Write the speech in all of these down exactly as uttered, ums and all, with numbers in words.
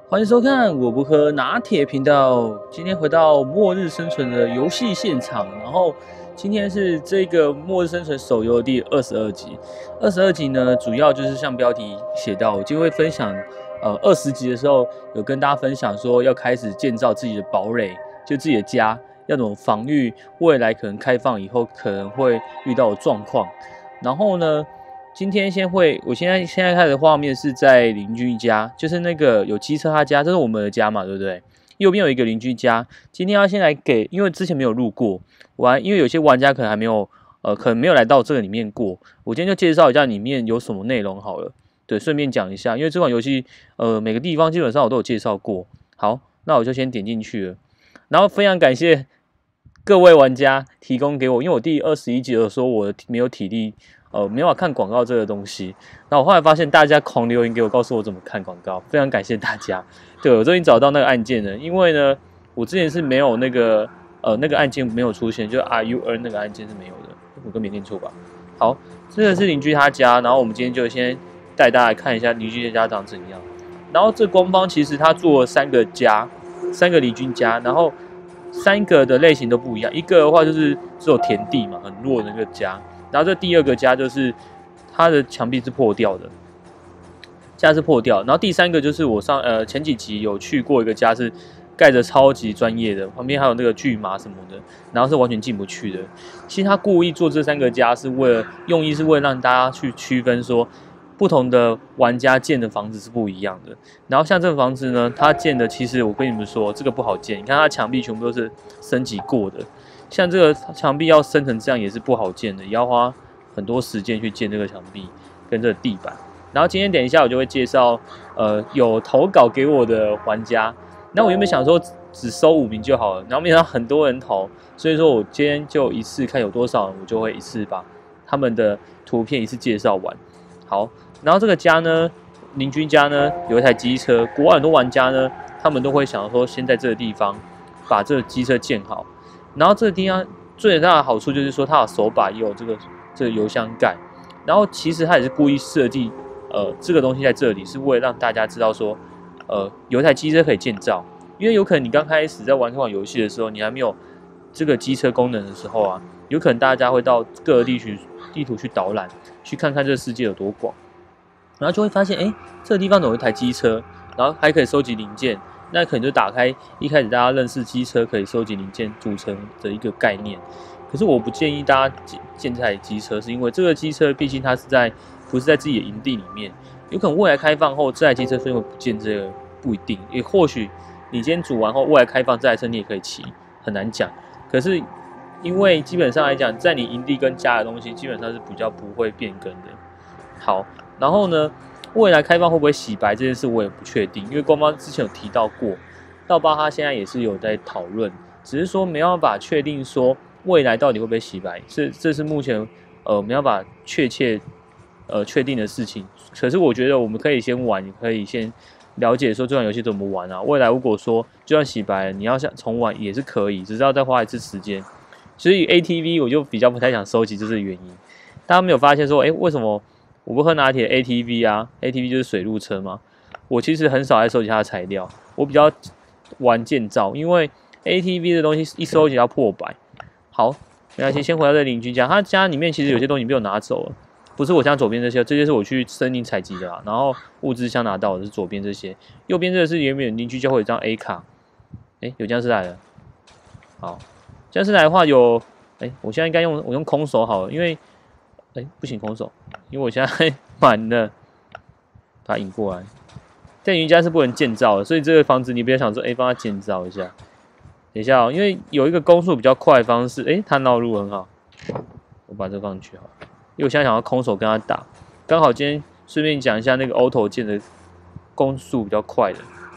欢迎收看我不喝拿铁频道。今天回到末日生存的游戏现场，然后今天是这个末日生存手游的第二十二集。二十二集呢，主要就是像标题写到，我就会分享，呃，二十集的时候有跟大家分享说要开始建造自己的堡垒，就自己的家，要怎么防御未来可能开放以后可能会遇到的状况。然后呢，今天先会，我现在现在看的画面是在邻居家，就是那个有机车他家，这是我们的家嘛，对不对？右边有一个邻居家，今天要先来给，因为之前没有录过，玩，因为有些玩家可能还没有，呃，可能没有来到这个里面过，我今天就介绍一下里面有什么内容好了，对，顺便讲一下，因为这款游戏，呃，每个地方基本上我都有介绍过。好，那我就先点进去了，然后非常感谢各位玩家提供给我，因为我第二十一集的时候我没有体力。呃，没办法看广告这个东西，那我后来发现大家狂留言给我，告诉我怎么看广告，非常感谢大家。对，我终于找到那个按键了，因为呢，我之前是没有那个呃那个按键没有出现，就 R U N 那个按键是没有的，我跟没念错吧？好，这个是邻居他家，然后我们今天就先带大家来看一下邻居家长怎样。然后这官方其实他做了三个家，三个邻居家，然后三个的类型都不一样，一个的话就是只有田地嘛，很弱的那个家。然后这第二个家就是它的墙壁是破掉的，家是破掉。然后第三个就是我上呃前几集有去过一个家是盖着超级专业的，旁边还有那个巨马什么的，然后是完全进不去的。其实他故意做这三个家是为了用意是为了让大家去区分说不同的玩家建的房子是不一样的。然后像这个房子呢，它建的其实我跟你们说这个不好建，你看它墙壁全部都是升级过的。像这个墙壁要升成这样也是不好建的，也要花很多时间去建这个墙壁跟这个地板。然后今天等一下我就会介绍，呃，有投稿给我的玩家。那我原本想说只收五名就好了，然后没想到很多人投，所以说我今天就一次看有多少人，我就会一次把他们的图片一次介绍完。好，然后这个家呢，邻居家呢有一台机车，国外很多玩家呢，他们都会想说先在这个地方把这个机车建好。然后这个地方最大的好处就是说，它的手把也有这个这个油箱盖，然后其实它也是故意设计，呃，这个东西在这里是为了让大家知道说，呃，有一台机车可以建造，因为有可能你刚开始在玩这款游戏的时候，你还没有这个机车功能的时候啊，有可能大家会到各个地区地图去导览，去看看这个世界有多广，然后就会发现，哎，这个地方有一台机车，然后还可以收集零件。那可能就打开一开始大家认识机车可以收集零件组成的一个概念，可是我不建议大家建这台机车，是因为这个机车毕竟它是在不是在自己的营地里面，有可能未来开放后这台机车所以会不见，这个不一定，也或许你今天组完后未来开放这台车你也可以骑，很难讲。可是因为基本上来讲，在你营地跟家的东西基本上是比较不会变更的。好，然后呢？未来开放会不会洗白这件事我也不确定，因为官方之前有提到过，到巴哈现在也是有在讨论，只是说没办法确定说未来到底会不会洗白，这这是目前呃没办法确切呃确定的事情。可是我觉得我们可以先玩，你可以先了解说这款游戏怎么玩啊。未来如果说就算洗白了，你要想重玩也是可以，只是要再花一次时间。所以 A T V 我就比较不太想收集，这是原因。大家没有发现说，哎，为什么？我不喝拿铁 A T V 啊 ，A T V 就是水路车嘛。我其实很少在收集它的材料，我比较玩建造，因为 A T V 的东西一收集要破百。好，没关系，先回到这邻居家，他家里面其实有些东西被我拿走了，不是我现在左边这些，这些是我去森林采集的啦。然后物资箱拿到的是左边这些，右边这个是原本邻居家会有一张 A 卡。哎，有僵尸来了。好，僵尸来的话有，哎，我现在应该用我用空手好了，因为。哎，不行，空手，因为我现在满了，把它引过来。在邻居家是不能建造的，所以这个房子你不要想说，哎，帮他建造一下。等一下哦，因为有一个攻速比较快的方式，哎，他绕路很好，我把这个放进去好了。因为我现在想要空手跟他打，刚好今天顺便讲一下那个 auto 键的攻速比较快的。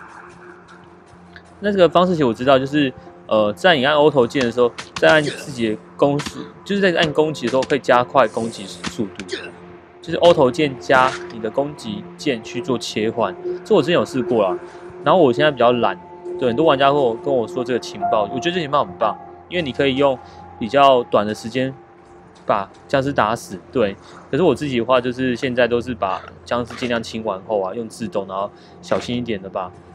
那这个方式其实我知道，就是。呃，在你按 auto 键的时候，在按自己的攻势，就是在按攻击的时候可以加快攻击速度，就是 auto 键加你的攻击键去做切换。这我之前有试过啦，然后我现在比较懒，对很多玩家跟我跟我说这个情报，我觉得这情报很棒，因为你可以用比较短的时间把僵尸打死。对，可是我自己的话，就是现在都是把僵尸尽量清完后啊，用自动，然后小心一点的把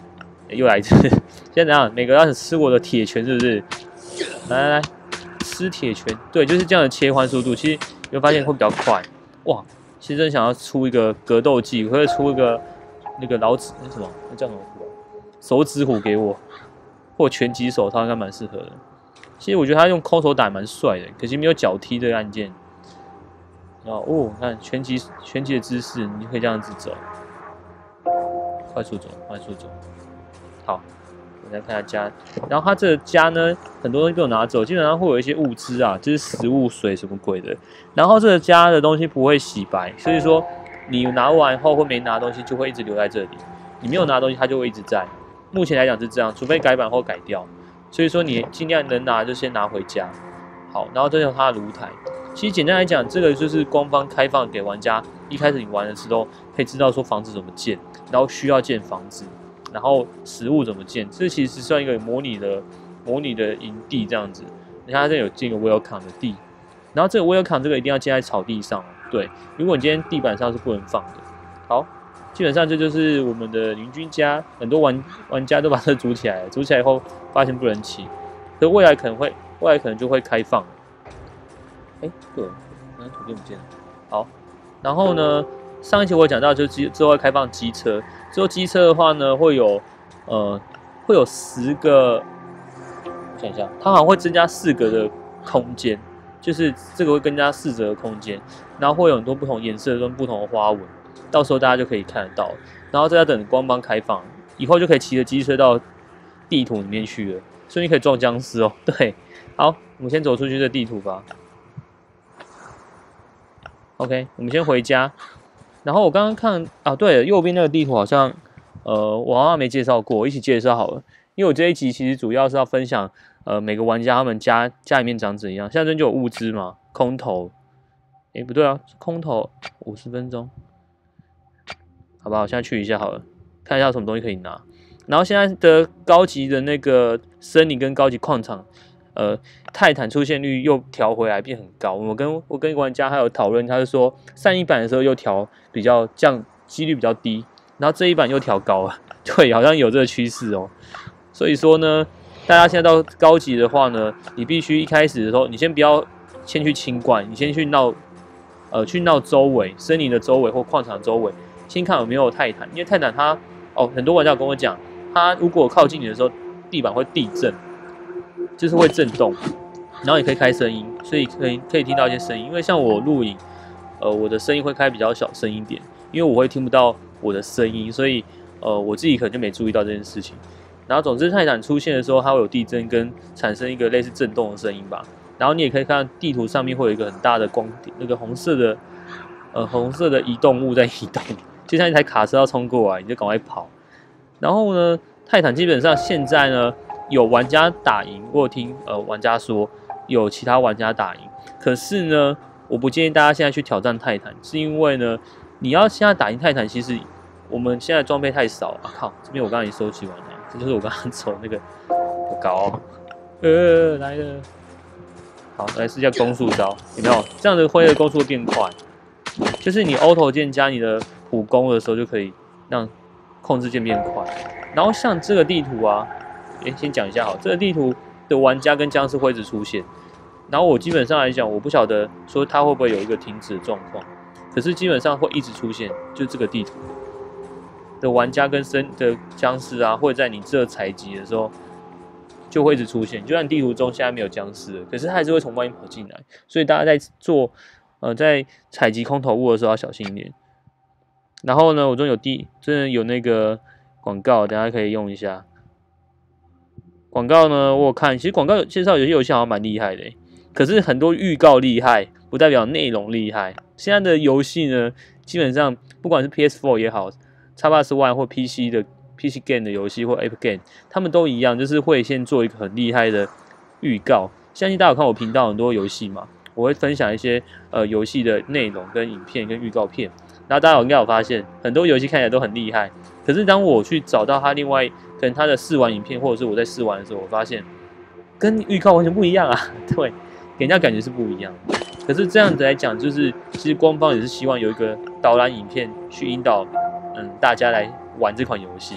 又来一次，现在怎样？每个要吃我的铁拳是不是？来来来，吃铁拳，对，就是这样的切换速度，其实你会发现会比较快。哇，其实真想要出一个格斗技，或者出一个那个老子那什么，那叫什么虎？手指虎给我，或拳击手套应该蛮适合的。其实我觉得他用空手打蛮帅的，可惜没有脚踢这个按键。然后哦，看拳击拳击的姿势，你就可以这样子走，快速走，快速走。好，我再看下家，然后它这个家呢，很多东西被我拿走，基本上会有一些物资啊，就是食物、水什么鬼的。然后这个家的东西不会洗白，所以说你拿完后或没拿东西就会一直留在这里，你没有拿东西它就会一直在。目前来讲是这样，除非改版后改掉。所以说你尽量能拿就先拿回家。好，然后这是它的炉台。其实简单来讲，这个就是官方开放给玩家，一开始你玩的时候可以知道说房子怎么建，然后需要建房子，然后食物怎么建。这其实算一个模拟的模拟的营地这样子。你看它这有建一个 welcome 的地，然后这个 welcome 这个一定要建在草地上。对，如果你今天地板上是不能放的。好。基本上这就是我们的邻居家，很多玩玩家都把这组起来了，组起来以后发现不能骑，可是未来可能会，未来可能就会开放。哎，对，刚刚图片不见了。好，然后呢，上一期我有讲到，就是之后会开放机车，之后机车的话呢，会有呃会有十个，我想一下，它好像会增加四个的空间，就是这个会增加四折的空间，然后会有很多不同颜色跟不同的花纹。到时候大家就可以看得到，然后这要等官方开放，以后就可以骑着机车到地图里面去了，所以你可以撞僵尸哦。对，好，我们先走出去这地图吧。OK， 我们先回家。然后我刚刚看啊，对了，右边那个地图好像，呃，我好像没介绍过，我一起介绍好了。因为我这一集其实主要是要分享，呃，每个玩家他们家家里面长怎样。像这就有物资嘛，空投，诶，不对啊，空投五十分钟。好吧，我现在去一下好了，看一下有什么东西可以拿。然后现在的高级的那个森林跟高级矿场，呃，泰坦出现率又调回来变很高。我跟我跟玩家还有讨论，他是说上一版的时候又调比较降几率比较低，然后这一版又调高了，对，好像有这个趋势哦。所以说呢，大家现在到高级的话呢，你必须一开始的时候，你先不要先去清关，你先去闹，呃，去闹周围森林的周围或矿场周围。先看有没有泰坦，因为泰坦它哦，很多玩家跟我讲，它如果靠近你的时候，地板会地震，就是会震动，然后也可以开声音，所以可以可以听到一些声音。因为像我录影，呃，我的声音会开比较小声一点，因为我会听不到我的声音，所以呃，我自己可能就没注意到这件事情。然后总之，泰坦出现的时候，它会有地震跟产生一个类似震动的声音吧。然后你也可以看到地图上面会有一个很大的光点，那个红色的呃红色的移动物在移动。就像一台卡车要冲过来，你就赶快跑。然后呢，泰坦基本上现在呢有玩家打赢，我有听呃玩家说有其他玩家打赢。可是呢，我不建议大家现在去挑战泰坦，是因为呢，你要现在打赢泰坦，其实我们现在装备太少啊！靠，这边我刚刚已经收集完了，这就是我刚刚走那个不高、哦，呃来了。好，来试一下攻速招，有没有？这样的挥的攻速会变快，就是你 auto 键加你的普攻的时候，就可以让控制键变快。然后像这个地图啊，诶，先讲一下好，这个地图的玩家跟僵尸会一直出现。然后我基本上来讲，我不晓得说它会不会有一个停止的状况，可是基本上会一直出现，就这个地图的玩家跟生的僵尸啊，会在你这采集的时候就会一直出现。就算地图中现在没有僵尸了，可是它还是会从外面跑进来，所以大家在做呃在采集空投物的时候要小心一点。然后呢，我中有地真的有那个广告，等一下可以用一下。广告呢，我有看，其实广告介绍有些游戏好像蛮厉害的，可是很多预告厉害，不代表内容厉害。现在的游戏呢，基本上不管是 P S 四 也好 ，Xbox One 或 P C 的 P C game 的游戏或 App Game， 他们都一样，就是会先做一个很厉害的预告。相信大家有看我频道很多游戏嘛，我会分享一些呃游戏的内容跟影片跟预告片。然后大家应该有发现，很多游戏看起来都很厉害，可是当我去找到它另外可能它的试玩影片，或者是我在试玩的时候，我发现跟预告完全不一样啊，对，给人家感觉是不一样的。可是这样子来讲，就是其实官方也是希望有一个导览影片去引导嗯大家来玩这款游戏。可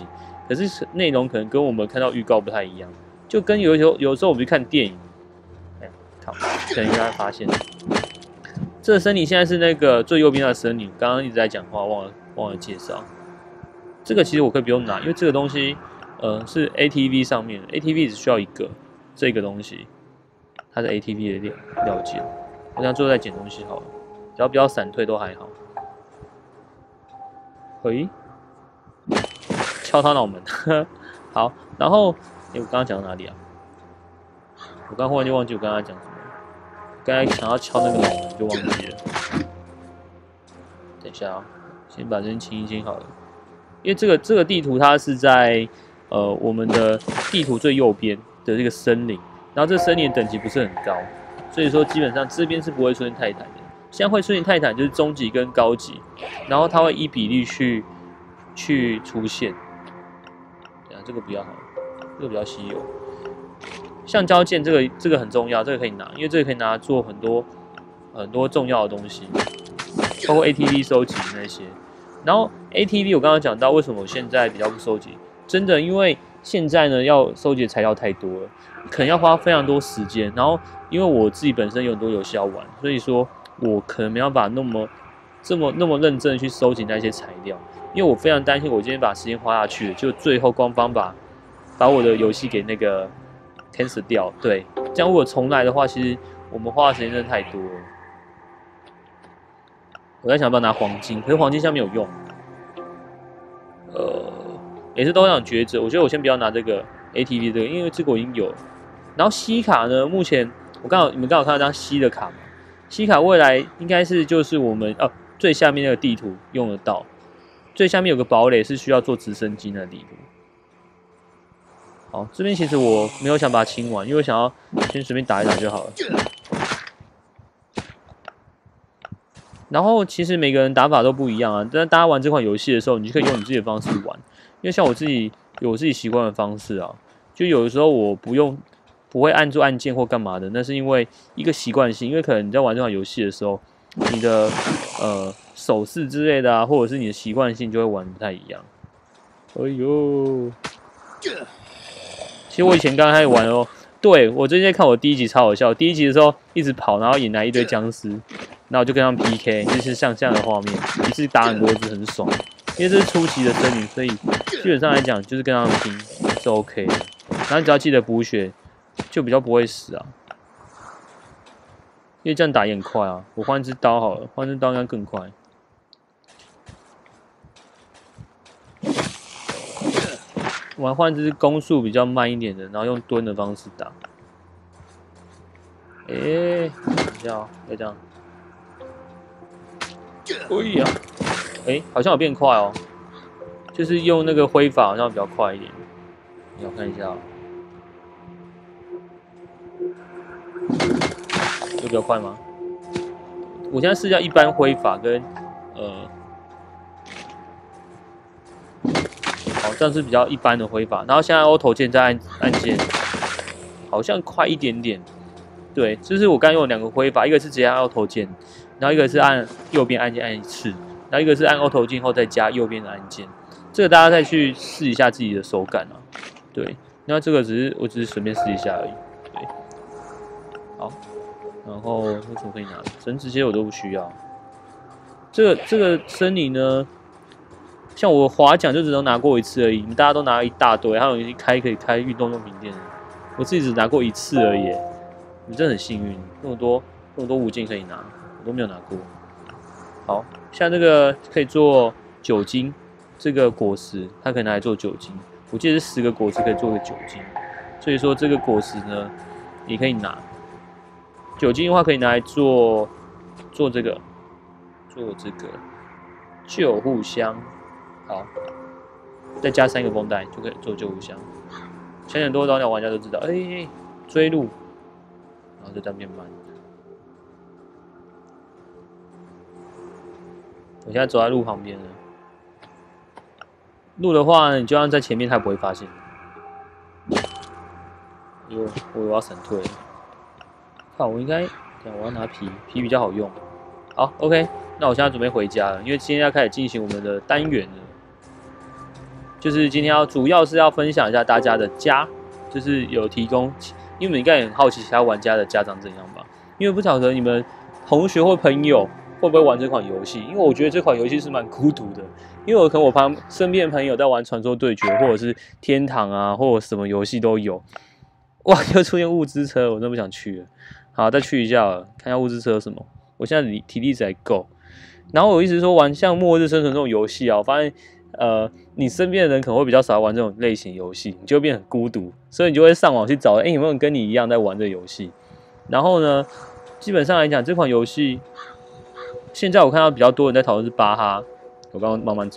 可是内容可能跟我们看到预告不太一样，就跟有时候有时候我们去看电影，哎，靠，可能大家发现，这个森林现在是那个最右边的森林，刚刚一直在讲话，忘了忘了介绍。这个其实我可以不用拿，因为这个东西，呃，是 A T V 上面 ，A T V 只需要一个这个东西，它是 A T V 的料料件。我想最后再捡东西好了，只要不要闪退都还好。喂，敲他脑门，好，然后，哎，我刚刚讲到哪里啊？我刚忽然就忘记我刚刚讲什么，刚才想要敲那个脑门就忘记了。等一下啊，先把这边清一清好了。因为这个这个地图它是在呃我们的地图最右边的这个森林，然后这个森林的等级不是很高，所以说基本上这边是不会出现泰坦的。现在会出现泰坦就是中级跟高级，然后它会依比例去去出现。等下这个比较好，这个比较稀有。橡胶剑这个这个很重要，这个可以拿，因为这个可以拿来做很多很多重要的东西，包括 A T V 收集那些。然后 A T V 我刚刚讲到，为什么我现在比较不收集？真的，因为现在呢要收集的材料太多了，可能要花非常多时间。然后因为我自己本身有很多游戏要玩，所以说我可能没办法那么这么那么认真的去收集那些材料，因为我非常担心我今天把时间花下去，就最后官方把把我的游戏给那个 cancel 掉。对，这样如果重来的话，其实我们花的时间真的太多了。我在想要不要拿黄金，可是黄金现在没有用，呃，也是都想抉择。我觉得我先不要拿这个 A T V 这个，因为这个我已经有了。然后西卡呢，目前我刚好你们刚好看到张西的卡嘛，西卡未来应该是就是我们哦最下面那个地图用得到，最下面有个堡垒是需要做直升机的地图。好，这边其实我没有想把它清完，因为我想要先随便打一打就好了。然后其实每个人打法都不一样啊，但大家玩这款游戏的时候，你就可以用你自己的方式玩。因为像我自己有我自己习惯的方式啊，就有的时候我不用不会按住按键或干嘛的，那是因为一个习惯性，因为可能你在玩这款游戏的时候，你的呃手势之类的啊，或者是你的习惯性就会玩不太一样。哎呦，其实我以前刚开始玩哦。对，我最近在看我第一集超好笑，第一集的时候一直跑，然后引来一堆僵尸，然后我就跟他们 P K， 就是像这样的画面，一次打很多只很爽。因为这是初期的森林，所以基本上来讲就是跟他们拼是 OK 的。然后你只要记得补血，就比较不会死啊。因为这样打也很快啊。我换一支刀好了，换一支刀应该更快。我换这支攻速比较慢一点的，然后用蹲的方式打。哎、欸，等一下哦，要这样。哎呀，哎、欸，好像有变快哦，就是用那个挥法好像比较快一点。你要看一下、哦，有比较快吗？我现在试一下一般挥法跟呃。好，这样是比较一般的挥法，然后现在 auto 键再按按键，好像快一点点。对，就是我刚用两个挥法，一个是直接按 auto 键，然后一个是按右边按键按一次，然后一个是按 auto 键后再加右边的按键。这个大家再去试一下自己的手感啊。对，那这个只是我只是随便试一下而已。对，好，然后有什么可以拿的？绳子这些我都不需要。这个这个森林呢？像我滑桨就只能拿过一次而已，你们大家都拿了一大堆，还有一开可以开运动用品店的，我自己只拿过一次而已。你真的很幸运，那么多那么多武器可以拿，我都没有拿过。好，像这个可以做酒精，这个果实它可以拿来做酒精，我记得是十个果实可以做个酒精，所以说这个果实呢也可以拿。酒精的话可以拿来做做这个做这个救护箱。好，再加三个绷带就可以做救护箱。相信很多老鸟玩家都知道，哎、欸，追路，然后就这样变慢。我现在走在路旁边了。路的话，你就算在前面，他不会发现。哟，我要闪退了。看，我应该，我要拿皮，皮比较好用。好 ，OK， 那我现在准备回家了，因为今天要开始进行我们的单元了。 就是今天要主要是要分享一下大家的家，就是有提供，因为你们应该也很好奇其他玩家的家长怎样吧？因为不晓得你们同学或朋友会不会玩这款游戏，因为我觉得这款游戏是蛮孤独的，因为我可能我旁身边的朋友在玩传说对决，或者是天堂啊，或者什么游戏都有。哇，又出现物资车，我真不想去了。好，再去一下了，看一下物资车有什么。我现在体力才够。然后我一直说玩像末日生存这种游戏啊，我发现呃，你身边的人可能会比较少玩这种类型游戏，你就会变很孤独，所以你就会上网去找，哎、欸，有没有人跟你一样在玩这个游戏？然后呢，基本上来讲，这款游戏现在我看到比较多人在讨论是巴哈。我刚刚慢慢走。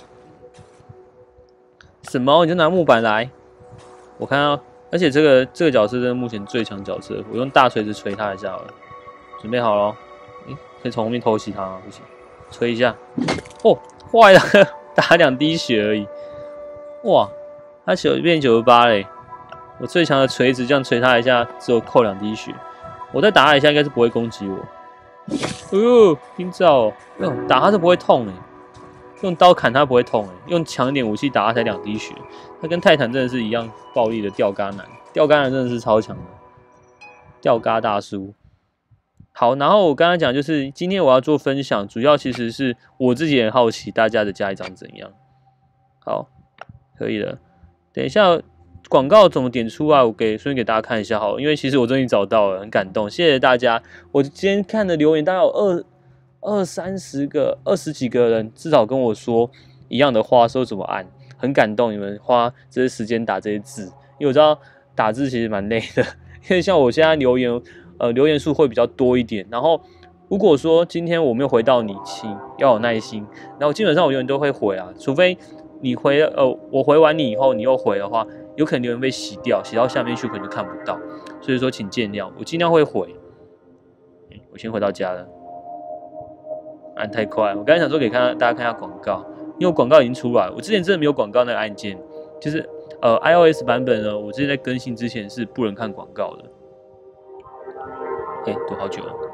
什么？你就拿木板来？我看到，而且这个这个角色是目前最强角色，我用大锤子锤他一下好了。准备好了，哎、欸，可以从后面偷袭他吗？不行。吹一下，哦，坏了，打两滴血而已。哇，他血变九十八嘞！我最强的锤子这样锤他一下，只有扣两滴血。我再打他一下，应该是不会攻击我。哎呦，冰罩哦！哦，打他是不会痛诶，用刀砍他不会痛诶，用强一点武器打他才两滴血。他跟泰坦真的是一样暴力的吊嘎男，吊嘎男真的是超强的，吊嘎大叔。好，然后我刚刚讲就是今天我要做分享，主要其实是我自己也很好奇大家的家里长怎样。好，可以了。等一下广告怎么点出啊？我给顺便给大家看一下好了，因为其实我终于找到了，很感动，谢谢大家。我今天看的留言大概有二二三十个、二十几个人，至少跟我说一样的话，说怎么按，很感动。你们花这些时间打这些字，因为我知道打字其实蛮累的，因为像我现在留言。呃，留言数会比较多一点，然后如果说今天我没有回到你，请要有耐心。然后基本上我永远都会回啊，除非你回呃我回完你以后你又回的话，有可能留言被洗掉，洗到下面去可能就看不到，所以说请见谅，我尽量会回。嗯、我先回到家了，按太快，我刚才想说给看大家看一下广告，因为广告已经出来了，我之前真的没有广告那个按键，就是呃 iOS 版本呢，我之前在更新之前是不能看广告的。哎、欸，读好久了。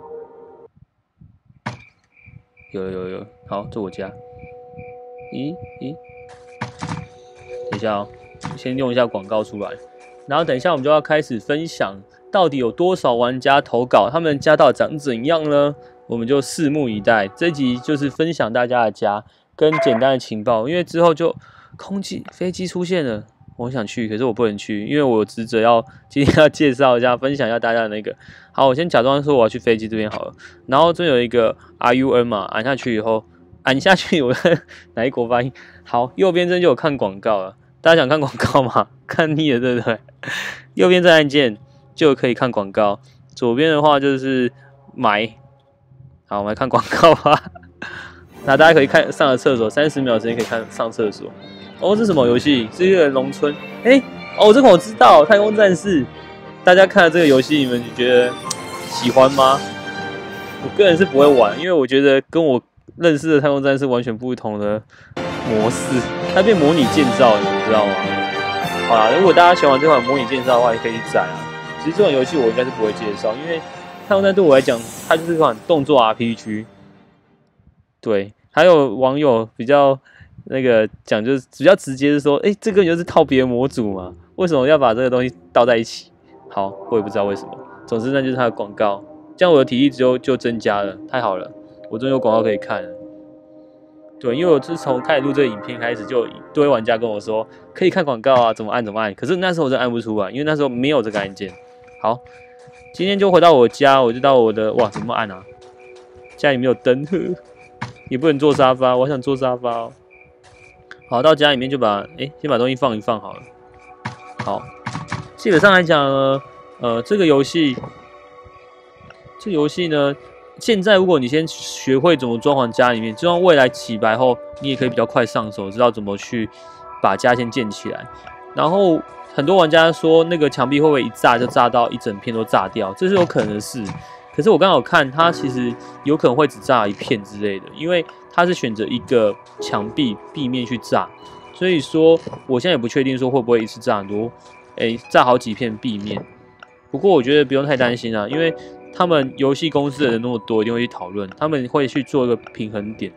有有有，好，这我家。咦咦，等一下哦，先用一下广告出来，然后等一下我们就要开始分享，到底有多少玩家投稿，他们家到底长怎样呢？我们就拭目以待。这一集就是分享大家的家跟简单的情报，因为之后就空气飞机出现了。我想去，可是我不能去，因为我有职责要今天要介绍一下、分享一下大家的那个。好，我先假装说我要去飞机这边好了。然后这有一个 R U N 嘛，按下去以后，按下去我哪一国发音？好，右边这就有看广告了。大家想看广告吗？看腻了对不对？右边这按键就可以看广告，左边的话就是买。好，我们来看广告吧。那大家可以看上了厕所，三十秒时间可以看上厕所。哦，这是什么游戏？是一个农村。哎、欸，哦，这款我知道，《太空战士》。大家看了这个游戏，你们觉得喜欢吗？我个人是不会玩，因为我觉得跟我认识的《太空战士》完全不同的模式，它变模拟建造，你们知道吗？好啦，如果大家喜欢玩这款模拟建造的话，也可以去载啊。其实这款游戏我应该是不会介绍，因为《太空战士》对我来讲，它就是一款动作 R P G。对，还有网友比较。那个讲就是比较直接，是说，哎、欸，这个就是套别的模组嘛？为什么要把这个东西倒在一起？好，我也不知道为什么。总之，那就是它的广告，这样我的体力就就增加了，太好了，我终于有广告可以看了。对，因为我自从开始录这个影片开始，就有一堆玩家跟我说可以看广告啊，怎么按怎么按。可是那时候我真的按不出来，因为那时候没有这个按键。好，今天就回到我家，我就到我的哇，怎么按啊？家里没有灯，也不能坐沙发，我想坐沙发哦。好，到家里面就把哎、欸，先把东西放一放好了。好，基本上来讲呢，呃，这个游戏，这个游戏呢，现在如果你先学会怎么装潢家里面，就算未来起白后，你也可以比较快上手，知道怎么去把家先建起来。然后很多玩家说，那个墙壁会不会一炸就炸到一整片都炸掉？这是有可能的事。可是我刚好看，它其实有可能会只炸一片之类的，因为它是选择一个墙壁壁面去炸，所以说我现在也不确定说会不会一次炸很多，诶，炸好几片壁面。不过我觉得不用太担心啊，因为他们游戏公司的人那么多，一定会去讨论，他们会去做一个平衡点。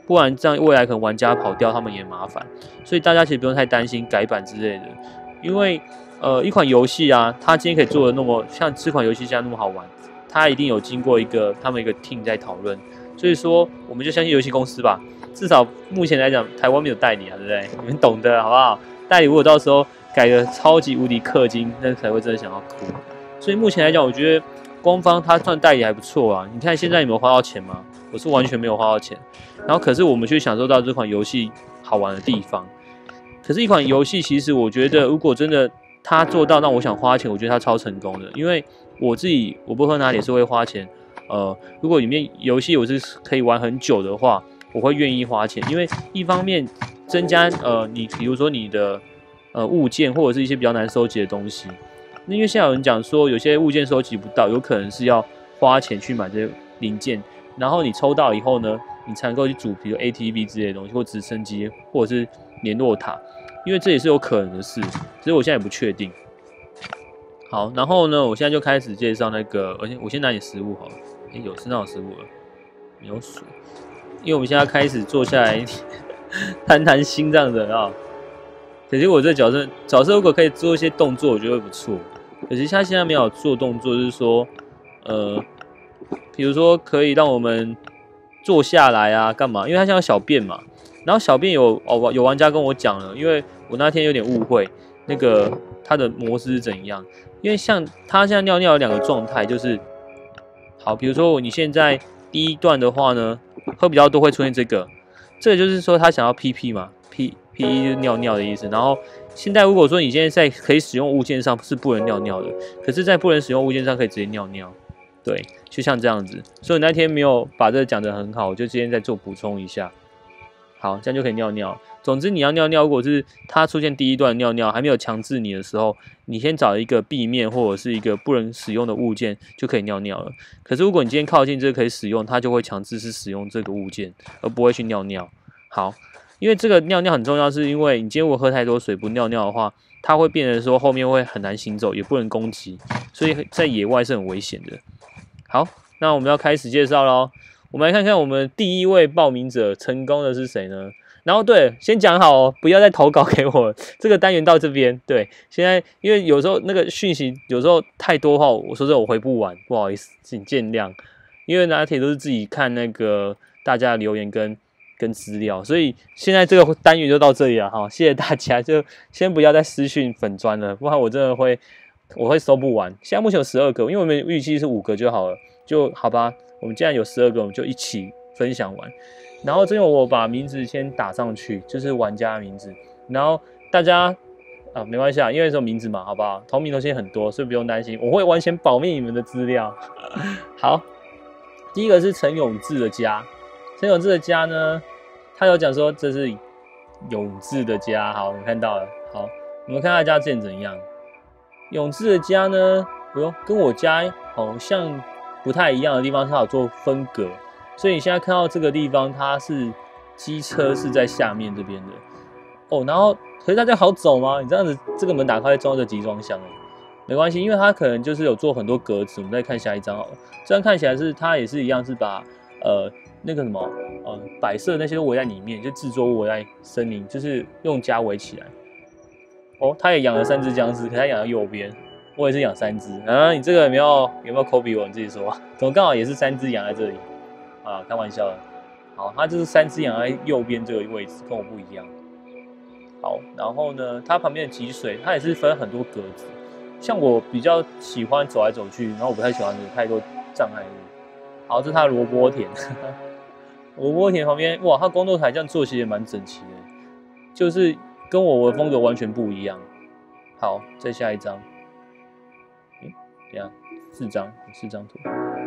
不然这样未来可能玩家跑掉，他们也麻烦。所以大家其实不用太担心改版之类的，因为呃一款游戏啊，它今天可以做的那么像这款游戏现在那么好玩，它一定有经过一个他们一个 team 在讨论。所以说，我们就相信游戏公司吧。至少目前来讲，台湾没有代理啊，对不对？你们懂的好不好？代理如果到时候改的超级无敌氪金，那才会真的想要哭。所以目前来讲，我觉得官方它算代理还不错啊。你看现在有没有花到钱吗？我是完全没有花到钱。然后可是我们去享受到这款游戏好玩的地方。可是，一款游戏其实我觉得，如果真的它做到让我想花钱，我觉得它超成功的。因为我自己我不喝哪里是会花钱。呃，如果里面游戏我是可以玩很久的话，我会愿意花钱，因为一方面增加呃，你比如说你的呃物件或者是一些比较难收集的东西，那因为现在有人讲说有些物件收集不到，有可能是要花钱去买这些零件，然后你抽到以后呢，你才能够去组比如 A T V 之类的东西，或直升机，或者是联络塔，因为这也是有可能的事，只是我现在也不确定。好，然后呢，我现在就开始介绍那个，而且我先拿点食物好了。哎，有身上有食物了，没有水，因为我们现在开始坐下来谈谈心这样的啊。可是我这角色角色如果可以做一些动作，我觉得会不错。可是他现在没有做动作，就是说，呃，比如说可以让我们坐下来啊，干嘛？因为他现在有小便嘛。然后小便有哦，有玩家跟我讲了，因为我那天有点误会，那个他的模式是怎样？因为像他现在尿尿有两个状态，就是。好，比如说你现在第一段的话呢，喝比较多会出现这个，这个就是说他想要 P P 嘛 ，P P 就是尿尿的意思。然后现在如果说你现在在可以使用物件上是不能尿尿的，可是在不能使用物件上可以直接尿尿，对，就像这样子。所以那天没有把这个讲得很好，我就今天再做补充一下。好，这样就可以尿尿。总之你要尿尿，如果是它出现第一段尿尿还没有强制你的时候，你先找一个壁面或者是一个不能使用的物件就可以尿尿了。可是如果你今天靠近这个可以使用，它就会强制是使用这个物件，而不会去尿尿。好，因为这个尿尿很重要，是因为你今天如果喝太多水不尿尿的话，它会变成说后面会很难行走，也不能攻击，所以在野外是很危险的。好，那我们要开始介绍咯。我们来看看我们第一位报名者成功的是谁呢？然后对，先讲好哦，不要再投稿给我。这个单元到这边，对，现在因为有时候那个讯息有时候太多的话，我说这我回不完，不好意思，请见谅。因为拿铁都是自己看那个大家的留言跟跟资料，所以现在这个单元就到这里了哈，谢谢大家，就先不要再私讯粉专了，不然我真的会我会收不完。现在目前有十二个，因为我们预期是五个就好了，就好吧。我们既然有十二个，我们就一起分享完。然后这边我把名字先打上去，就是玩家的名字。然后大家啊，没关系啊，因为这种名字嘛，好不好？同名头衔很多，所以不用担心，我会完全保密你们的资料。好，第一个是陈永志的家。陈永志的家呢，他有讲说这是永志的家。好，我们看到了。好，我们看他家之前怎样。永志的家呢，哎呦，跟我家好像不太一样的地方，它有做分隔。所以你现在看到这个地方，它是机车是在下面这边的哦。然后，可是大家好走吗？你这样子，这个门打开会装着集装箱哎，没关系，因为它可能就是有做很多格子。我们再看下一张好了，这样看起来是它也是一样，是把呃那个什么呃摆设那些都围在里面，就制作物围在森林，就是用家围起来。哦，他也养了三只僵尸，可他养在右边。我也是养三只啊，你这个有没有有没有 copy 我？你自己说，怎么刚好也是三只养在这里？啊，开玩笑的。好，它就是三只养在右边这个位置，跟我不一样。好，然后呢，它旁边的集水，它也是分很多格子。像我比较喜欢走来走去，然后我不太喜欢有太多障碍物。好，这是它的萝卜田。萝卜田旁边，哇，它工作台这样做其实也蛮整齐的，就是跟我的风格完全不一样。好，再下一张。嗯，这样四张，四张图。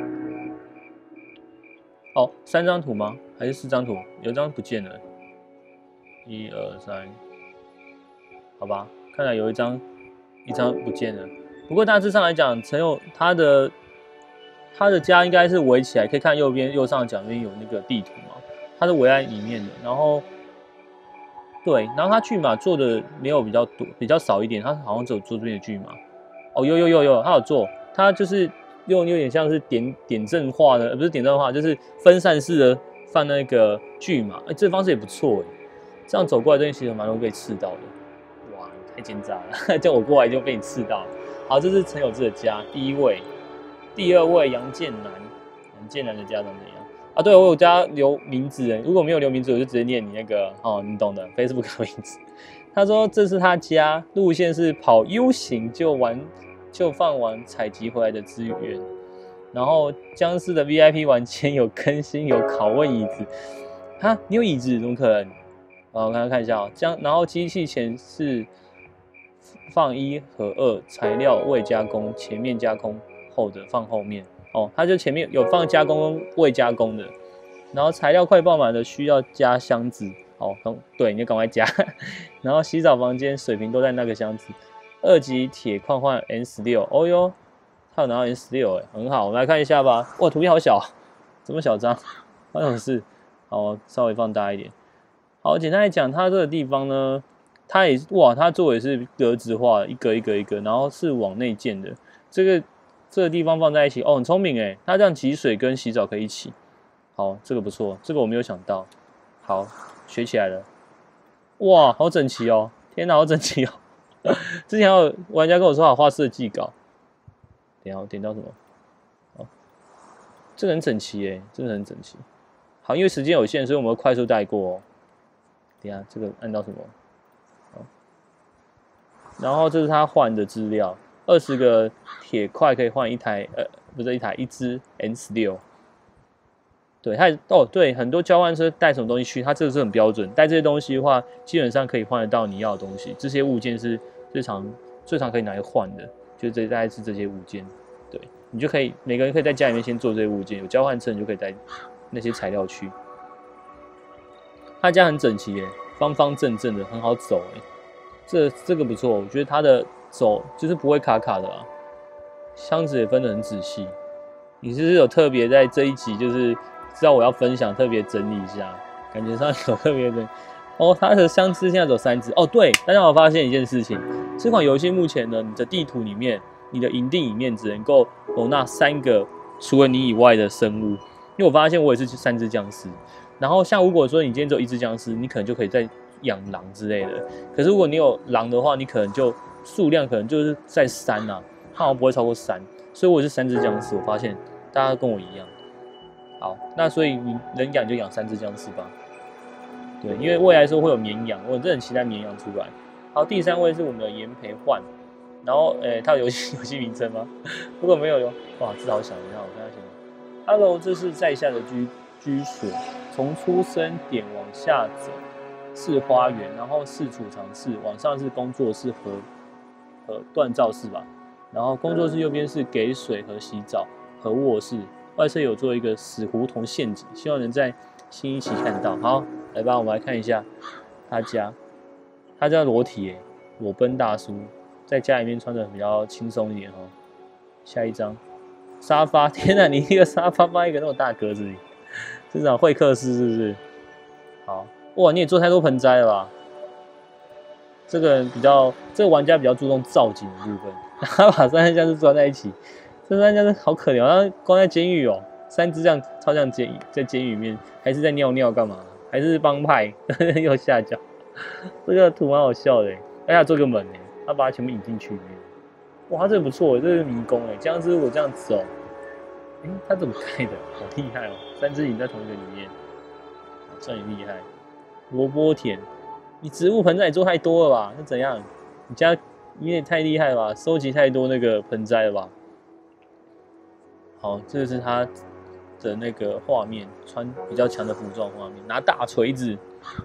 哦，三张图吗？还是四张图？有一张不见了。一二三，好吧，看来有一张，一张不见了。不过大致上来讲，陈友他的他的家应该是围起来，可以看右边右上角那边有那个地图嘛，他是围在里面的。然后，对，然后他巨马做的没有比较多，比较少一点，他好像只有做这边的巨马。哦，有有有有，他有做，他就是。用有点像是点点阵化的，呃，不是点阵化，就是分散式的放那个巨马，哎，这方式也不错哎。这样走过来，这边其实蛮容易被刺到的。哇，太奸诈了！叫我过来就被你刺到。好，这是陈有志的家，第一位，第二位杨建南，杨建南的家长怎样？啊，对，我有加留名字，如果没有留名字，我就直接念你那个哦，你懂的 ，Facebook 名字。他说这是他家，路线是跑 U 型就完就放完采集回来的资源。然后僵尸的 V I P 玩间有更新，有拷问椅子。哈，你有椅子？怎么可能？好，我刚刚看一下哦，将然后机器前是放一和二材料未加工，前面加工后的放后面哦，它就前面有放加工未加工的，然后材料快爆满了需要加箱子哦，对，你就赶快加，然后洗澡房间水瓶都在那个箱子，二级铁矿换 N 十六，哦哟，他有拿到 N 十六哎，很好，我们来看一下吧，哇，图片好小，这么小张，发生什么事？好，稍微放大一点。好，简单来讲，它这个地方呢，它也哇，它做也是格子化，一个一个一个，然后是往内建的。这个这个地方放在一起，哦，很聪明哎，它这样集水跟洗澡可以一起。好，这个不错，这个我没有想到。好，学起来了。哇，好整齐哦！天哪，好整齐哦！之前还有玩家跟我说好画设计稿。等一下，我点到什么？哦，这个很整齐哎，真的很整齐。好，因为时间有限，所以我们会快速带过哦。等一下，这个按到什么？好，然后这是他换的资料，二十个铁块可以换一台，呃，不是一台，一支 N 十六。对，它哦，对，很多交换车带什么东西去，它这个是很标准，带这些东西的话，基本上可以换得到你要的东西。这些物件是最常最常可以拿来换的，就这大概是这些物件。对，你就可以每个人可以在家里面先做这些物件，有交换车你就可以带那些材料去。他家很整齐耶，方方正正的，很好走耶。这这个不错，我觉得它的走就是不会卡卡的啦。箱子也分得很仔细。你是不是有特别在这一集就是知道我要分享，特别整理一下？感觉上有特别的哦。它的箱子现在只有三只哦。对，大家有发现一件事情，这款游戏目前呢，你的地图里面，你的营地里面只能够容纳三个除了你以外的生物。因为我发现我也是三只僵尸。然后像如果说你今天只有一只僵尸，你可能就可以再养狼之类的。可是如果你有狼的话，你可能就数量可能就是在三啊，它好像不会超过三。所以我是三只僵尸，我发现大家跟我一样。好，那所以你能养就养三只僵尸吧。对，因为未来说会有绵羊，我真的很期待绵羊出来。好，第三位是我们的严培焕，然后诶，它有游戏游戏名称吗？如果没有，哇，字好小，你看我看下去。Hello， 这是在下的居居所。从出生点往下走是花园，然后是储藏室，往上是工作室和和锻造室吧。然后工作室右边是给水和洗澡和卧室，外侧有做一个死胡同陷阱，希望能在新一期看到。好，来吧，我们来看一下他家。他家裸体耶，裸奔大叔，在家里面穿的比较轻松一点哦。下一张，沙发，天哪，你一个沙发放一个那么大格子里。这场会客室是不是？好哇，你也做太多盆栽了吧？这个比较，这个玩家比较注重造景的部分，他把三只僵尸装在一起，这三只僵尸好可怜，好像关在监狱哦，三只这样超像监狱，在监狱里面，还是在尿尿干嘛？还是帮派右下角？这个图蛮好笑的，而且他做个门呢，他把它全部引进去里面。哇，他这个不错，这是迷宫哎，僵尸我这样走。哎，他怎么盖的？好厉害哦！三只影在同一个里面，算你厉害。萝卜田，你植物盆栽也做太多了吧？是怎样？你家你也太厉害了吧？收集太多那个盆栽了吧？好，这个是他的那个画面，穿比较强的服装画面，拿大锤子。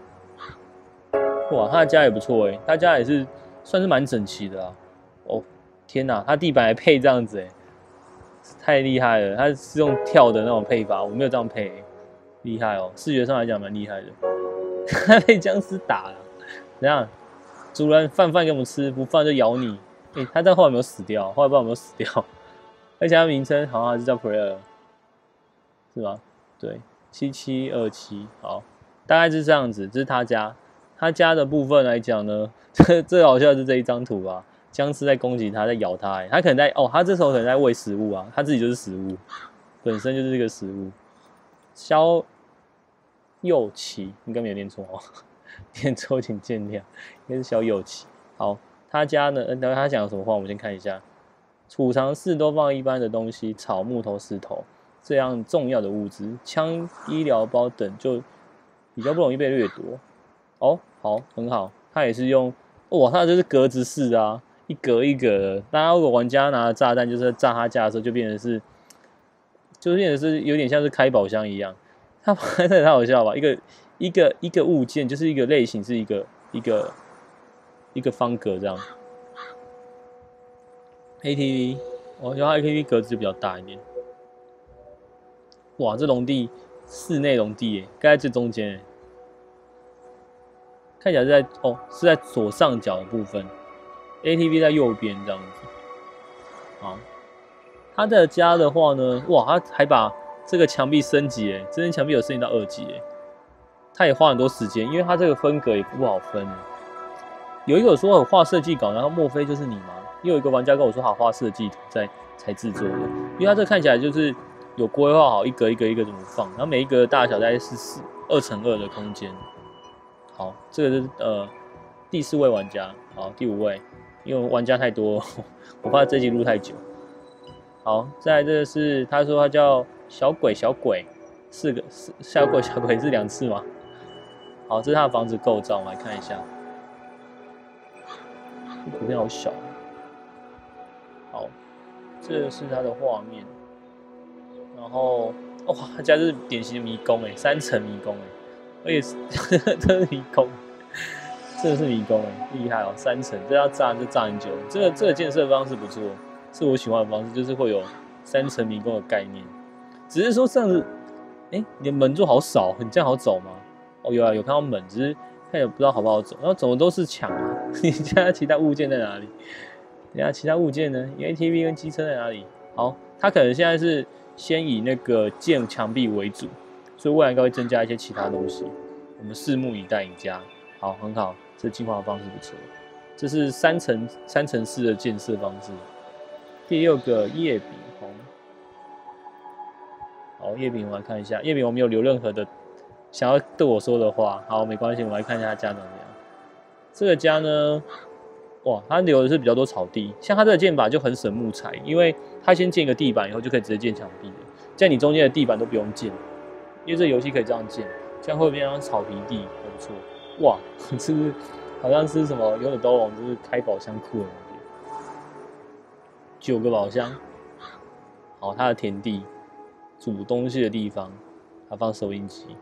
哇，他的家也不错哎，他家也是算是蛮整齐的啊。哦，天哪，他地板还配这样子哎！太厉害了，他是用跳的那种配法，我没有这样配，厉害哦！视觉上来讲蛮厉害的。他被僵尸打了，怎样？主人饭饭给我们吃，不饭就咬你。哎、欸，他在后来有没有死掉？后来不知道有没有死掉。而且他名称好像还是叫 Prayer， 是吗？对，七七二七，好，大概是这样子。这是他家，他家的部分来讲呢，这最好笑的是这一张图啊。僵尸在攻击他，在咬他、欸，他可能在哦，他这时候可能在喂食物啊，他自己就是食物，本身就是这个食物。消右奇应该没有念错哦，念错请见谅，应该是小右奇。好，他家呢，等他讲什么话，我们先看一下。储藏室都放一般的东西，草、木头、石头这样重要的物资，枪、医疗包等就比较不容易被掠夺。哦，好，很好，他也是用，哇，他就是格子式啊，一格一格的。大家如果玩家拿了炸弹，就是炸他家的时候，就变成是，就变成是有点像是开宝箱一样。他拍的太好笑吧？一个一个一个物件，就是一个类型是一个一个一个方格这样。A T V， 哦，然后 A T V 格子就比较大一点。哇，这农地室内农地耶，盖在最中间耶，看起来是在哦是在左上角的部分 ，A T V 在右边这样子。好，他的家的话呢，哇，他还把这个墙壁升级诶，这边墙壁有升级到二级诶，他也花很多时间，因为他这个分格也不好分。有一个说有画设计稿，然后莫非就是你吗？又有一个玩家跟我说他画设计图在才制作的，因为他这看起来就是有规划好一格一格一格怎么放，然后每一格的大小大概是四二乘二的空间。好，这个是呃第四位玩家，好，第五位，因为玩家太多，我怕这集录太久。好，再来这个是他说他叫小鬼小鬼，四个四小鬼小鬼是两次吗？好，这是他的房子构造，我们来看一下。图片好小。好，这是它的画面。然后，哇，他家是典型的迷宫哎，三层迷宫哎，而且这是迷宫，这是迷宫哎，厉害哦，三层，这要炸就炸很久。这个这个建设方式不错，是我喜欢的方式，就是会有三层迷宫的概念。只是说这样子，哎，你的门柱好少，你这样好走吗？哦，有啊，有看到门，只是看也不知道好不好走。然后走的都是墙啊，你家其他物件在哪里？等下其他物件呢？ A T V 跟机车在哪里？好，它可能现在是先以那个建墙壁为主，所以未来应该会增加一些其他东西。我们拭目以待，赢家。好，很好，这进化方式不错。这是三层三层式的建设方式。第六个叶柄红。好，叶柄我来看一下，叶柄我没有留任何的想要对我说的话。好，没关系，我们来看一下他家长怎样。这个家呢？哇，它留的是比较多草地，像它这个建法就很省木材，因为它先建一个地板，以后就可以直接建墙壁了，这样你中间的地板都不用建，因为这游戏可以这样建，这样会变成草皮地，还不错。哇，这是好像是什么勇者斗龙，就是开宝箱库的感觉。九个宝箱，好，它的田地，煮东西的地方，还放收音机。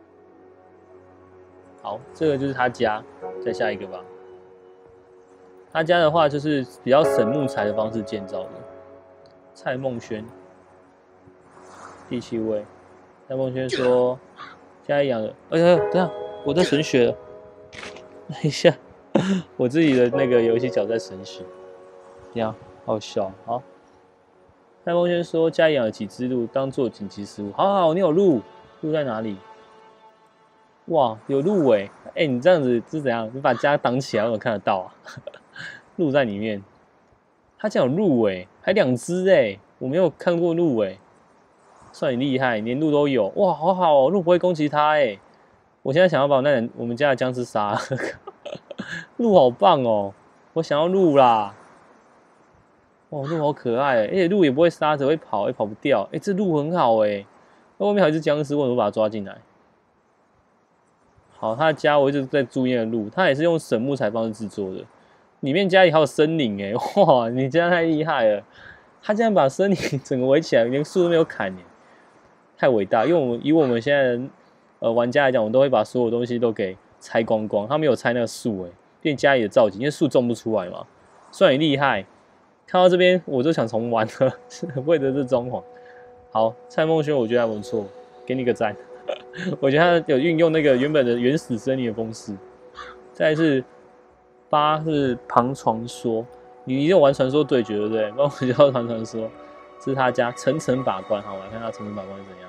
好，这个就是他家，再下一个吧。他家的话就是比较省木材的方式建造的。蔡梦轩，第七位。蔡梦轩说，家里养的，哎呀，等下，我在神血了。等一下，我自己的那个游戏角在神血。这样，好笑。好，蔡梦轩说，家里养了几只鹿，当做紧急食物。好好，你有鹿，鹿在哪里？哇，有鹿哎！哎，你这样子是怎样？你把家挡起来，我看得到啊。鹿在里面，他竟然有鹿哎，还两只哎，我没有看过鹿哎，算你厉害，连鹿都有哇，好好哦，鹿不会攻击他哎，我现在想要把那人我们家的僵尸杀了，鹿好棒哦，我想要鹿啦，哇，鹿好可爱哎，而且鹿也不会杀，只会跑，也跑不掉，哎，这鹿很好哎，那外面还有一只僵尸，为什么把它抓进来？好，他的家我一直在注意的鹿，他也是用省木材方式制作的。里面家里还有森林哎，哇，你家太厉害了！他竟然把森林整个围起来，连树都没有砍哎，太伟大！因为我们以我们现在的呃玩家来讲，我们都会把所有东西都给拆光光，他没有拆那个树哎，变家里的造景，因为树种不出来嘛。算你厉害，看到这边我就想重玩了，为了这装潢。好，蔡梦轩我觉得还不错，给你个赞。我觉得他有运用那个原本的原始森林的风势。再来是。八是庞传说，你一定玩传说对决对不对？帮我叫庞传说，这是他家层层把关。好，我来看他层层把关是怎样。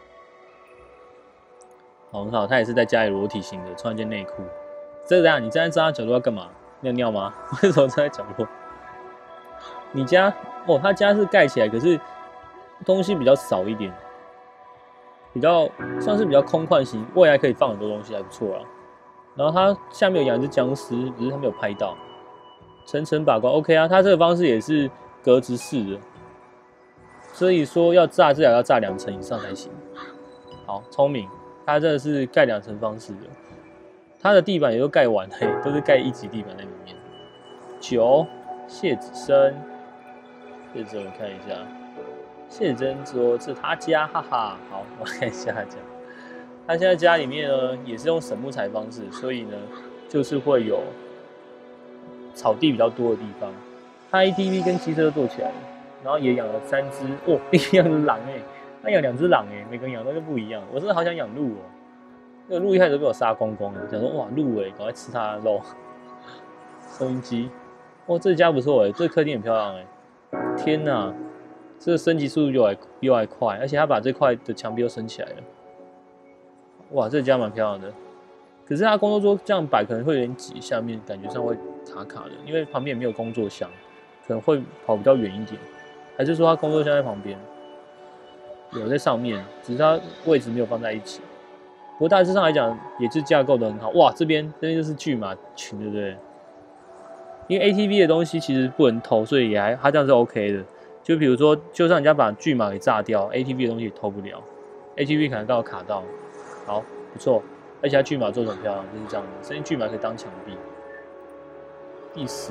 好，很好，他也是在家里裸体型的，穿一件内裤。这是怎样？你站在这角落要干嘛？尿尿吗？为什么站在角落？你家哦，他家是盖起来，可是东西比较少一点。 比较算是比较空旷型，未来可以放很多东西，还不错啊。然后它下面有养一只僵尸，只是它没有拍到。层层把关 ，OK 啊，它这个方式也是格子式的，所以说要炸至少要炸两层以上才行。好，聪明，它这个是盖两层方式的，它的地板也都盖完，嘿，都是盖一级地板在里面。九，谢子生，谢子生我看一下，谢子生说这是他家，哈哈。好，我看一下他家，他现在家里面呢也是用省木材方式，所以呢就是会有草地比较多的地方。他 A T V 跟机车都做起来了，然后也养了三只，哦，一样的狼哎、欸，他养两只狼哎、欸，每个人养的都不一样。我真的好想养鹿哦，那个鹿一开始都被我杀光光了，想说哇鹿哎、欸，赶快吃它的肉。收音机，哦，这家不错哎、欸，这客厅很漂亮哎、欸，天哪，这个升级速度又还又还快，而且他把这块的墙壁又升起来了。哇，这家蛮漂亮的，可是他工作桌这样摆可能会有点挤，下面感觉上会卡卡的，因为旁边也没有工作箱，可能会跑比较远一点。还是说他工作箱在旁边？有在上面，只是它位置没有放在一起。不过大致上来讲，也是架构的很好。哇，这边这边就是巨马群，对不对？因为 A T V 的东西其实不能偷，所以也还它这样是 OK 的。就比如说，就算人家把巨马给炸掉 ，A T V 的东西也偷不了。A T V 可能刚好卡到，好，不错。而且它巨马做得很漂亮，就是这样的。所以巨马可以当墙壁。第十，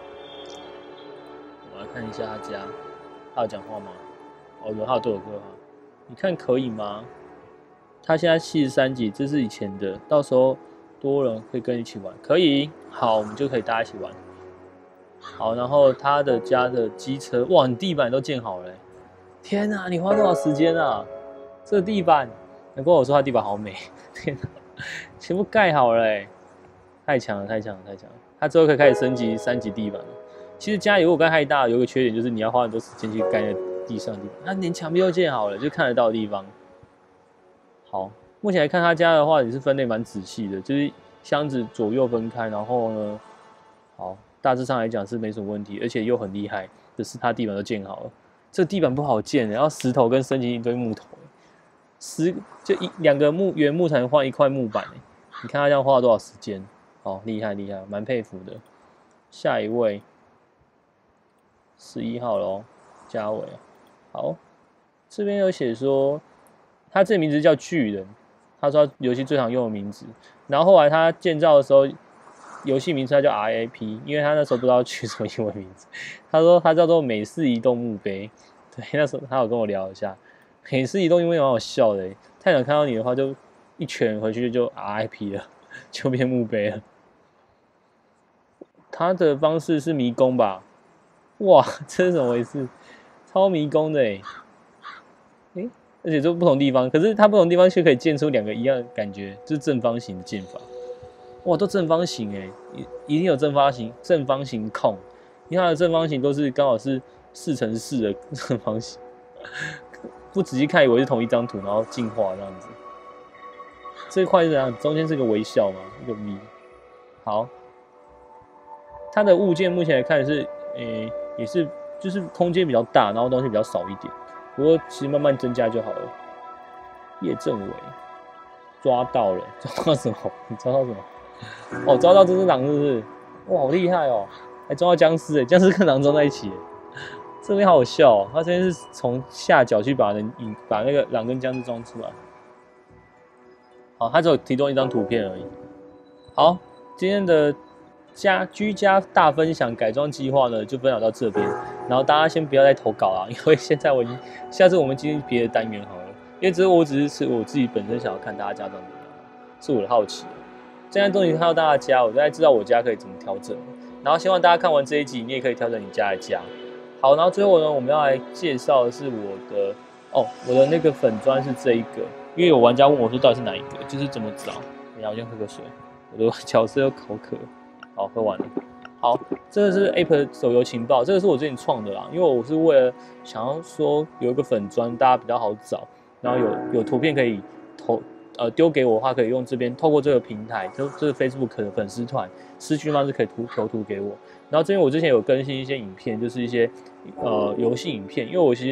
我来看一下他家，他有讲话吗？哦，有，他有对我说话。你看可以吗？他现在七十三级，这是以前的，到时候多人会跟你一起玩，可以。好，我们就可以大家一起玩。好，然后他的家的机车，哇，你地板都建好了、欸，天哪，你花多少时间啊？这个地板，难怪我说他地板好美，天哪，全部盖好了、欸，太强了，太强了，太强了。他之后可以开始升级三级地板了。其实家里如果盖太大，有个缺点就是你要花很多时间去盖那地上的地板，那连墙壁都建好了，就看得到的地方。好，目前来看他家的话也是分类蛮仔细的，就是箱子左右分开，然后呢，好。大致上来讲是没什么问题，而且又很厉害的是，它地板都建好了。这地板不好建，然后石头跟升级一堆木头，石就一两个木原木才能换一块木板。你看它这样花了多少时间？哦，厉害厉害，蛮佩服的。下一位，十一号喽，嘉伟。好，这边有写说，他这名字叫巨人，他说他游戏最常用的名字。然后后来他建造的时候。游戏名称叫 R A P， 因为他那时候不知道取什么英文名字，他说他叫做美式移动墓碑。对，那时候他有跟我聊一下，美式移动因为蛮好笑的，太想看到你的话就一拳回去就 R I P 了，就变墓碑了。他的方式是迷宫吧？哇，这是怎么回事？超迷宫的哎，哎，而且都不同地方，可是它不同地方却可以建出两个一样的感觉，就是正方形的建法。哇，都正方形哎，一定有正方形，正方形控，因为它的正方形都是刚好是四乘四的正方形，不仔细看以为是同一张图，然后进化这样子。这块是怎样？中间是个微笑嘛，一个 V。好，它的物件目前来看是，诶、欸，也是就是空间比较大，然后东西比较少一点，不过其实慢慢增加就好了。叶正伟抓到了，抓到什么？你抓到什么？哦，抓到这只狼是不是？哇，好厉害哦！还抓到僵尸哎，僵尸跟狼装在一起，这边好好笑哦。他这边是从下角去把人引，把那个狼跟僵尸装出来。好，他只有提供一张图片而已。好，今天的家居家大分享改装计划呢，就分享到这边。然后大家先不要再投稿啦，因为现在我已经，下次我们进行别的单元好了。因为只是我只是是我自己本身想要看大家家长怎么样，是我的好奇。现在终于看到大家家，我大概知道我家可以怎么调整。然后希望大家看完这一集，你也可以调整你家的家。好，然后最后呢，我们要来介绍的是我的哦，我的那个粉专是这一个，因为有玩家问我说到底是哪一个，就是怎么找。然后我先喝个水，我的角色又口渴。好，喝完了。好，这个是 App 手游情报，这个是我最近创的啦，因为我是为了想要说有一个粉专，大家比较好找，然后有有图片可以投。呃，丢给我的话，可以用这边透过这个平台，就这是 Facebook 的粉丝团私讯方式可以图投图给我。然后这边我之前有更新一些影片，就是一些呃游戏影片，因为我其实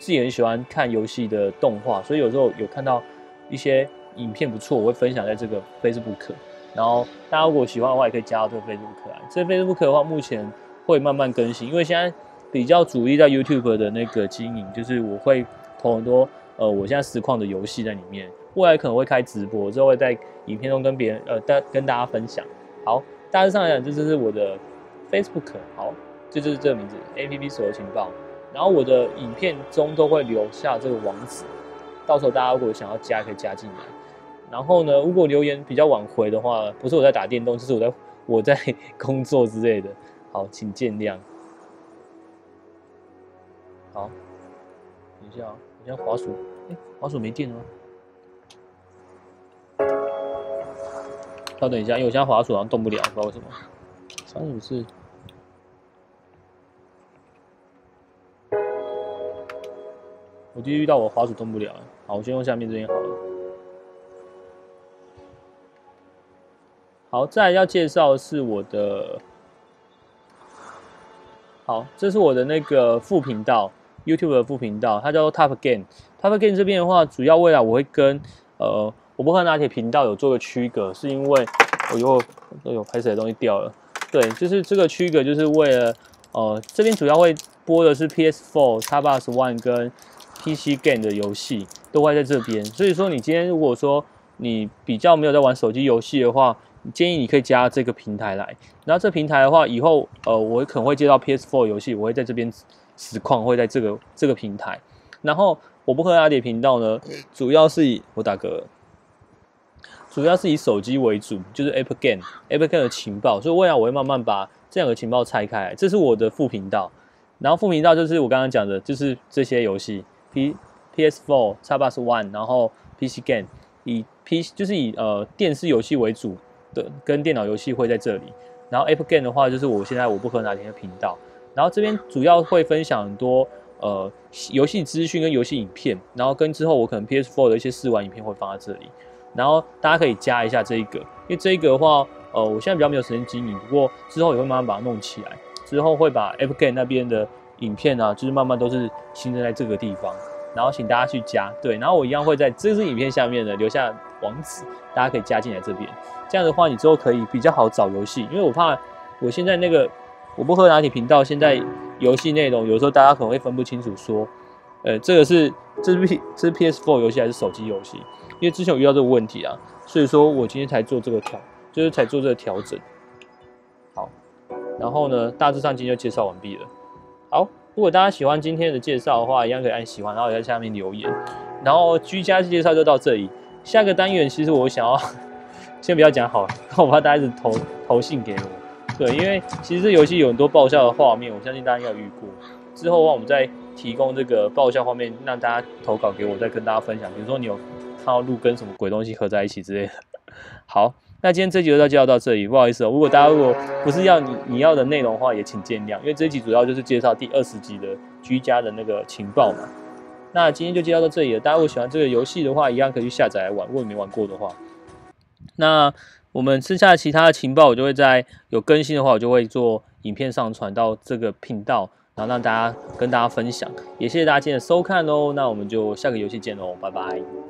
自己很喜欢看游戏的动画，所以有时候有看到一些影片不错，我会分享在这个 Facebook。然后大家如果喜欢的话，也可以加到这个 Facebook 来。这 Facebook 的话，目前会慢慢更新，因为现在比较主力在 YouTube 的那个经营，就是我会投很多呃我现在实况的游戏在里面。未来可能会开直播，之后会在影片中跟别人呃大跟大家分享。好，大致上来讲，这就是我的 Facebook。好，这就是这个名字 A P P 手游情报。然后我的影片中都会留下这个网址，到时候大家如果想要加，可以加进来。然后呢，如果留言比较晚回的话，不是我在打电动，就是我在我在工作之类的。好，请见谅。好，等一下啊，我现在滑鼠，哎，滑鼠没电了吗？稍等一下，因为我现在滑鼠好像动不了，不知道为什么。三十五是。我第一遇到我滑鼠动不了，好，我先用下面这边好了。好，再来要介绍的是我的，好，这是我的那个副频道 ，YouTube 的副频道，它叫做 Top Game。Top Game 这边的话，主要未来我会跟呃我不喝拿铁频道有做个区隔，是因为我有都有拍摄的东西掉了，对，就是这个区隔就是为了呃这边主要会播的是 P S 四、Xbox One 跟 P C Game 的游戏都会在这边，所以说你今天如果说你比较没有在玩手机游戏的话，建议你可以加这个平台来。然后这平台的话，以后呃我可能会接到 P S 四 游戏，我会在这边实况会在这个这个平台。然后我不喝拿铁频道呢，主要是以我打嗝，主要是以手机为主，就是 Apple Game、Apple Game 的情报，所以未来我会慢慢把这两个情报拆开来。这是我的副频道，然后副频道就是我刚刚讲的，就是这些游戏 P P S 四、Xbox One， 然后 P C Game 以 P 就是以呃电视游戏为主的，跟电脑游戏会在这里。然后 Apple Game 的话，就是我现在我不喝拿铁的频道，然后这边主要会分享很多呃游戏资讯跟游戏影片，然后跟之后我可能 P S 四 的一些试玩影片会放在这里。然后大家可以加一下这一个，因为这一个的话，呃，我现在比较没有时间经营，不过之后也会慢慢把它弄起来。之后会把 Apple Game 那边的影片啊，就是慢慢都是新增在这个地方，然后请大家去加，对，然后我一样会在这支影片下面呢留下网址，大家可以加进来这边。这样的话，你之后可以比较好找游戏，因为我怕我现在那个我不喝拿铁频道，现在游戏内容有时候大家可能会分不清楚说，呃，这个是这是 P 这是 P S 四 游戏还是手机游戏？因为之前有遇到这个问题啊，所以说我今天才做这个调，就是才做这个调整。好，然后呢，大致上今天就介绍完毕了。好，如果大家喜欢今天的介绍的话，一样可以按喜欢，然后也在下面留言。然后居家介绍就到这里，下个单元其实我想要先不要讲好了，我怕大家一直投投信给我。对，因为其实这游戏有很多爆笑的画面，我相信大家应该有遇过。之后的话，我们再提供这个爆笑画面，让大家投稿给我，再跟大家分享。比如说你有看到路跟什么鬼东西合在一起之类的。好，那今天这集就到介绍到这里，不好意思哦。如果大家如果不是要你你要的内容的话，也请见谅，因为这一集主要就是介绍第二十集的居家的那个情报嘛。那今天就介绍到这里了。大家如果喜欢这个游戏的话，一样可以去下载来玩。如果你没玩过的话，那我们剩下其他的情报，我就会在有更新的话，我就会做影片上传到这个频道，然后让大家跟大家分享。也谢谢大家今天的收看哦。那我们就下个游戏见喽，拜拜。